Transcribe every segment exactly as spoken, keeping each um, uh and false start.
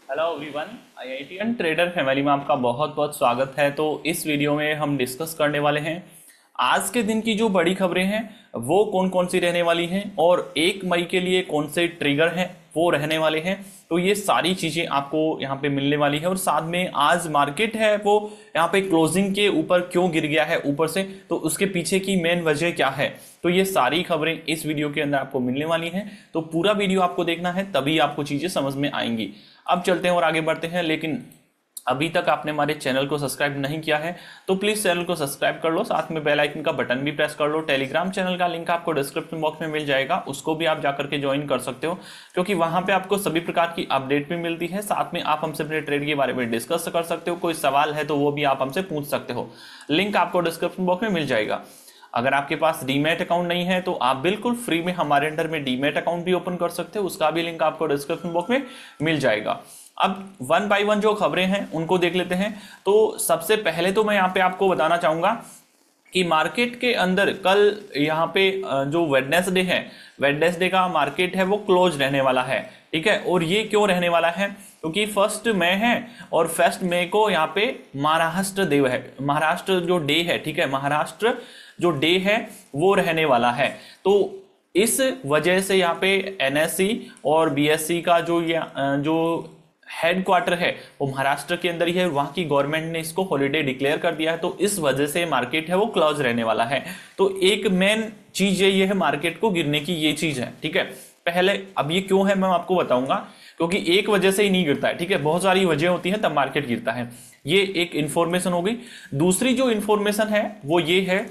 Hello everyone, IITian trader family में आपका बहुत बहुत स्वागत है। तो इस वीडियो में हम डिस्कस करने वाले हैं आज के दिन की जो बड़ी खबरें हैं वो कौन कौन सी रहने वाली हैं और एक मई के लिए कौन से ट्रिगर हैं वो रहने वाले हैं। तो ये सारी चीज़ें आपको यहाँ पे मिलने वाली है और साथ में आज मार्केट है वो यहाँ पे क्लोजिंग के ऊपर क्यों गिर गया है ऊपर से, तो उसके पीछे की मेन वजह क्या है। तो ये सारी खबरें इस वीडियो के अंदर आपको मिलने वाली हैं। तो पूरा वीडियो आपको देखना है, तभी आपको चीज़ें समझ में आएंगी। अब चलते हैं और आगे बढ़ते हैं, लेकिन अभी तक आपने हमारे चैनल को सब्सक्राइब नहीं किया है तो प्लीज चैनल को सब्सक्राइब कर लो, साथ में बेल आइकन का बटन भी प्रेस कर लो। टेलीग्राम चैनल का लिंक आपको डिस्क्रिप्शन बॉक्स में मिल जाएगा, उसको भी आप जाकर के ज्वाइन कर सकते हो, क्योंकि वहां पे आपको सभी प्रकार की अपडेट भी मिलती है। साथ में आप हमसे अपने ट्रेड के बारे में डिस्कस कर सकते हो, कोई सवाल है तो वो भी आप हमसे पूछ सकते हो। लिंक आपको डिस्क्रिप्शन बॉक्स में मिल जाएगा। अगर आपके पास डीमैट अकाउंट नहीं है तो आप बिल्कुल फ्री में हमारे अंडर में डीमैट अकाउंट भी ओपन कर सकते हो, उसका भी लिंक आपको डिस्क्रिप्शन बॉक्स में मिल जाएगा। अब वन बाय वन जो खबरें हैं उनको देख लेते हैं। तो सबसे पहले तो मैं यहाँ पे आपको बताना चाहूंगा कि मार्केट के अंदर कल यहाँ पे जो वेडनेसडे है, वेडनेसडे का मार्केट है वो क्लोज रहने वाला है, ठीक है। और ये क्यों रहने वाला है, क्योंकि फर्स्ट मई है और फर्स्ट मई को यहाँ पे महाराष्ट्र देव है, महाराष्ट्र जो डे है, ठीक है, महाराष्ट्र जो डे है वो रहने वाला है। तो इस वजह से यहाँ पे एनएससी और बीएससी का जो ये जो हेडक्वार्टर है वो महाराष्ट्र के अंदर ही है, वहां की गवर्नमेंट ने इसको हॉलिडे डिक्लेयर कर दिया है। तो इस वजह से मार्केट है वो क्लोज रहने वाला है। तो एक मेन चीज ये है मार्केट को गिरने की, ये चीज है, ठीक है। पहले अब ये क्यों है मैं आपको बताऊंगा, क्योंकि एक वजह से ही नहीं गिरता है, ठीक है, बहुत सारी वजह होती है तब मार्केट गिरता है। ये एक इंफॉर्मेशन हो गई। दूसरी जो इंफॉर्मेशन है वो ये है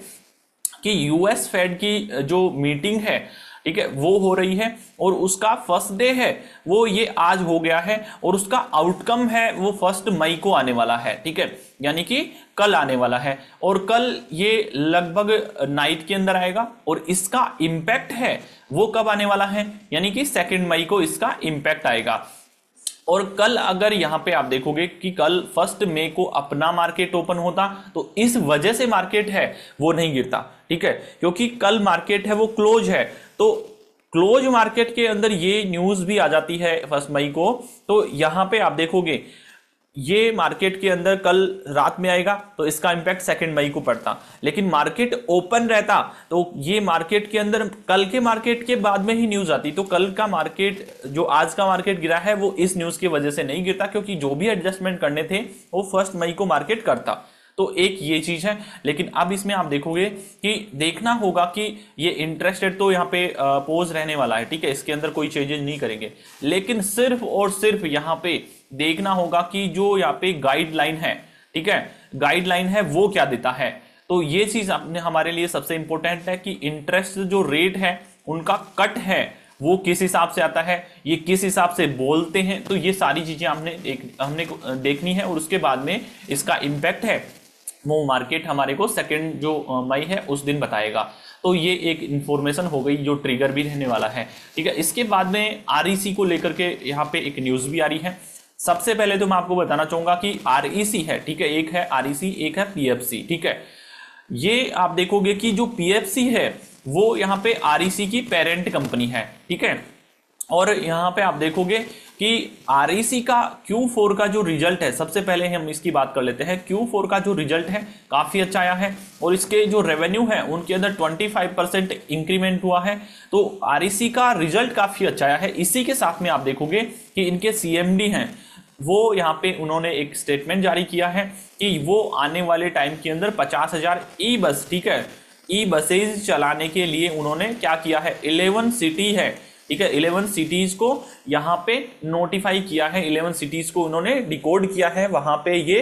कि यूएस फेड की जो मीटिंग है, ठीक है, वो हो रही है और उसका फर्स्ट डे है वो ये आज हो गया है और उसका आउटकम है वो फर्स्ट मई को आने वाला है, ठीक है, यानी कि कल आने वाला है। और कल ये लगभग नाइट के अंदर आएगा और इसका इंपैक्ट है वो कब आने वाला है, यानी कि सेकेंड मई को इसका इंपैक्ट आएगा। और कल अगर यहां पे आप देखोगे कि कल फर्स्ट मई को अपना मार्केट ओपन होता तो इस वजह से मार्केट है वो नहीं गिरता, ठीक है, क्योंकि कल मार्केट है वो क्लोज है। तो क्लोज मार्केट के अंदर ये न्यूज भी आ जाती है फर्स्ट मई को, तो यहां पे आप देखोगे ये मार्केट के अंदर कल रात में आएगा तो इसका इंपैक्ट सेकंड मई को पड़ता। लेकिन मार्केट ओपन रहता तो ये मार्केट के अंदर कल के मार्केट के बाद में ही न्यूज आती। तो कल का मार्केट जो आज का मार्केट गिरा है वो इस न्यूज की वजह से नहीं गिरता, क्योंकि जो भी एडजस्टमेंट करने थे वो फर्स्ट मई को मार्केट करता। तो एक ये चीज है। लेकिन अब इसमें आप देखोगे कि देखना होगा कि ये इंटरेस्ट रेट तो यहाँ पे पोज रहने वाला है, ठीक है, इसके अंदर कोई चेंजेस नहीं करेंगे। लेकिन सिर्फ और सिर्फ यहाँ पे देखना होगा कि जो यहाँ पे गाइडलाइन है, ठीक है, गाइडलाइन है वो क्या देता है। तो ये चीज अपने हमारे लिए सबसे इंपॉर्टेंट है कि इंटरेस्ट जो रेट है उनका कट है वो किस हिसाब से आता है, ये किस हिसाब से बोलते हैं। तो ये सारी चीजें हमने देख हमने देखनी है और उसके बाद में इसका इंपैक्ट है वो मार्केट हमारे को सेकेंड जो मई है उस दिन बताएगा। तो ये एक इंफॉर्मेशन हो गई जो ट्रिगर भी रहने वाला है, ठीक है। इसके बाद में आरईसी को लेकर के यहाँ पे एक न्यूज भी आ रही है। सबसे पहले तो मैं आपको बताना चाहूंगा कि आरईसी है, ठीक है, एक है आरईसी एक है पीएफसी, ठीक है। ये आप देखोगे कि जो पीएफसी है वो यहाँ पे आरईसी की पेरेंट कंपनी है, ठीक है। और यहाँ पे आप देखोगे कि आरईसी का क्यू फोर का जो रिजल्ट है, सबसे पहले हम इसकी बात कर लेते हैं। क्यू फोर का जो रिजल्ट है काफी अच्छा आया है और इसके जो रेवेन्यू है उनके अंदर पच्चीस परसेंट इंक्रीमेंट हुआ है। तो आरईसी का रिजल्ट काफी अच्छा आया है। इसी के साथ में आप देखोगे कि इनके सीएमडी हैं वो यहाँ पे उन्होंने एक स्टेटमेंट जारी किया है कि वो आने वाले टाइम के अंदर पचास हजार ई बस, ठीक है, ई बसेज चलाने के लिए उन्होंने क्या किया है, इलेवन सिटी है, ठीक है, इलेवन सिटीज को यहाँ पे नोटिफाई किया है, इलेवन सिटीज को उन्होंने डिकोड किया है, वहां पे ये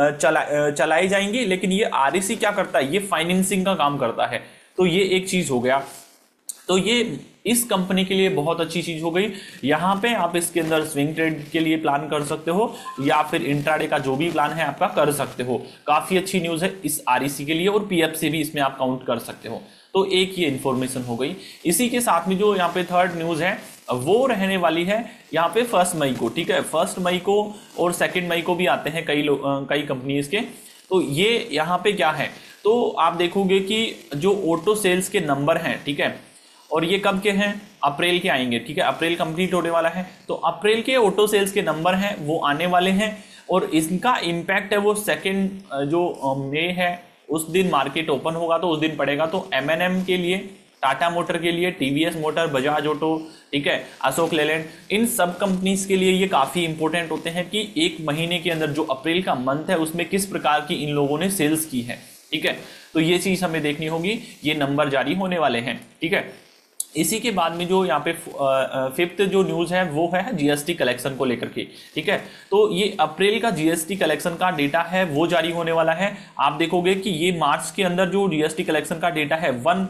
चला चलाई जाएंगी। लेकिन ये आरईसी क्या करता है, ये फाइनेंसिंग का काम करता है। तो ये एक चीज हो गया। तो ये इस कंपनी के लिए बहुत अच्छी चीज हो गई। यहाँ पे आप इसके अंदर स्विंग ट्रेड के लिए प्लान कर सकते हो या फिर इंट्राडे का जो भी प्लान है आपका कर सकते हो। काफी अच्छी न्यूज है इस आरईसी के लिए और पीएफसी भी इसमें आप काउंट कर सकते हो। तो एक ये इंफॉर्मेशन हो गई। इसी के साथ में जो यहाँ पे थर्ड न्यूज है वो रहने वाली है यहाँ पे फर्स्ट मई को, ठीक है, फर्स्ट मई को और सेकेंड मई को भी आते हैं कई लोग कई कंपनीज के। तो ये यहाँ पे क्या है, तो आप देखोगे कि जो ऑटो सेल्स के नंबर हैं, ठीक है, और ये कब के हैं, अप्रैल के आएंगे, ठीक है, अप्रैल कंप्लीट होने वाला है, तो अप्रैल के ऑटो सेल्स के नंबर हैं वो आने वाले हैं और इनका इम्पैक्ट है वो सेकेंड जो मई है उस दिन मार्केट ओपन होगा तो उस दिन पड़ेगा। तो एम एन एम के लिए, टाटा मोटर के लिए, टीवीएस मोटर, बजाज ऑटो, ठीक है, अशोक लेलैंड, इन सब कंपनीज के लिए ये काफी इंपॉर्टेंट होते हैं कि एक महीने के अंदर जो अप्रैल का मंथ है उसमें किस प्रकार की इन लोगों ने सेल्स की है, ठीक है। तो ये चीज हमें देखनी होगी, ये नंबर जारी होने वाले हैं, ठीक है। इसी के बाद में जो यहाँ पे फिफ्थ जो न्यूज है वो है जीएसटी कलेक्शन को लेकर के, ठीक है। तो ये अप्रैल का जीएसटी कलेक्शन का डेटा है वो जारी होने वाला है। आप देखोगे कि ये मार्च के अंदर जो जीएसटी कलेक्शन का डेटा है one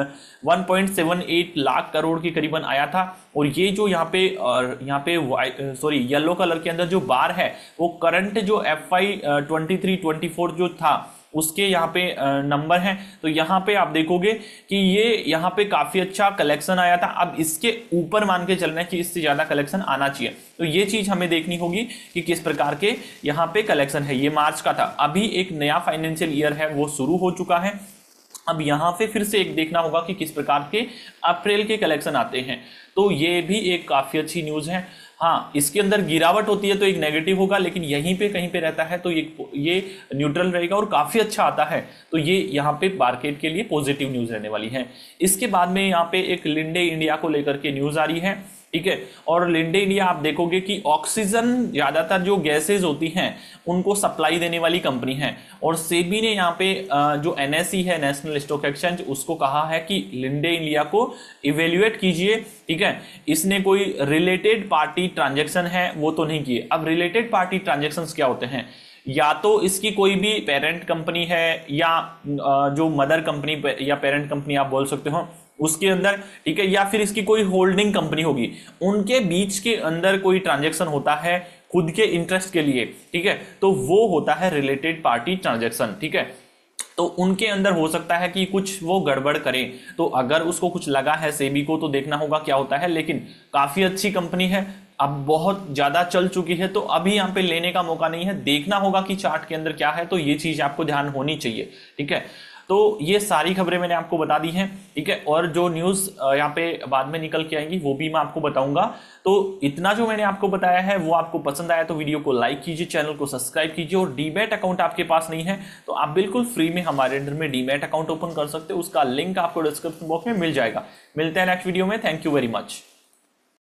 one point seven eight lakh crore के करीबन आया था और ये जो यहाँ पे यहाँ पे सॉरी येलो कलर के अंदर जो बार है वो करंट जो F Y twenty three twenty four जो था उसके यहाँ पे नंबर हैं। तो यहाँ पे आप देखोगे कि ये यहाँ पे काफी अच्छा कलेक्शन आया था। अब इसके ऊपर मान के चलना है कि इससे ज्यादा कलेक्शन आना चाहिए, तो ये चीज हमें देखनी होगी कि किस प्रकार के यहाँ पे कलेक्शन है। ये मार्च का था, अभी एक नया फाइनेंशियल ईयर है वो शुरू हो चुका है। अब यहाँ पे फिर से एक देखना होगा कि किस प्रकार के अप्रैल के कलेक्शन आते हैं, तो ये भी एक काफी अच्छी न्यूज है। हाँ, इसके अंदर गिरावट होती है तो एक नेगेटिव होगा, लेकिन यहीं पे कहीं पे रहता है तो ये ये न्यूट्रल रहेगा और काफी अच्छा आता है, तो ये यहाँ पे मार्केट के लिए पॉजिटिव न्यूज रहने वाली है। इसके बाद में यहाँ पे एक लिंडे इंडिया को लेकर के न्यूज आ रही है, ठीक है। और लिंडे इंडिया आप देखोगे कि ऑक्सीजन ज्यादातर जो गैसेज होती हैं उनको सप्लाई देने वाली कंपनी है और सेबी ने यहाँ पे जो एनएसई है, नेशनल स्टॉक एक्सचेंज, उसको कहा है कि लिंडे इंडिया को इवेल्युएट कीजिए, ठीक है। इसने कोई रिलेटेड पार्टी ट्रांजेक्शन है वो तो नहीं किए। अब रिलेटेड पार्टी ट्रांजेक्शन क्या होते हैं, या तो इसकी कोई भी पेरेंट कंपनी है या जो मदर कंपनी या पेरेंट कंपनी आप बोल सकते हो उसके अंदर, ठीक है, या फिर इसकी कोई होल्डिंग कंपनी होगी, उनके बीच के अंदर कोई ट्रांजैक्शन होता है खुद के इंटरेस्ट के लिए, ठीक है, तो वो होता है रिलेटेड पार्टी ट्रांजैक्शन, ठीक है। तो उनके अंदर हो सकता है कि कुछ वो गड़बड़ करें, तो अगर उसको कुछ लगा है सेबी को तो देखना होगा क्या होता है। लेकिन काफी अच्छी कंपनी है, अब बहुत ज्यादा चल चुकी है, तो अभी यहाँ पे लेने का मौका नहीं है, देखना होगा कि चार्ट के अंदर क्या है, तो ये चीज आपको ध्यान होनी चाहिए, ठीक है। तो ये सारी खबरें मैंने आपको बता दी हैं, ठीक है, और जो न्यूज यहाँ पे बाद में निकल के आएंगी वो भी मैं आपको बताऊंगा। तो इतना जो मैंने आपको बताया है वो आपको पसंद आया तो वीडियो को लाइक कीजिए, चैनल को सब्सक्राइब कीजिए, और डीमैट अकाउंट आपके पास नहीं है तो आप बिल्कुल फ्री में हमारे अंडर में डीमैट अकाउंट ओपन कर सकते हो, उसका लिंक आपको डिस्क्रिप्शन बॉक्स में मिल जाएगा। मिलते हैं नेक्स्ट वीडियो में, थैंक यू वेरी मच।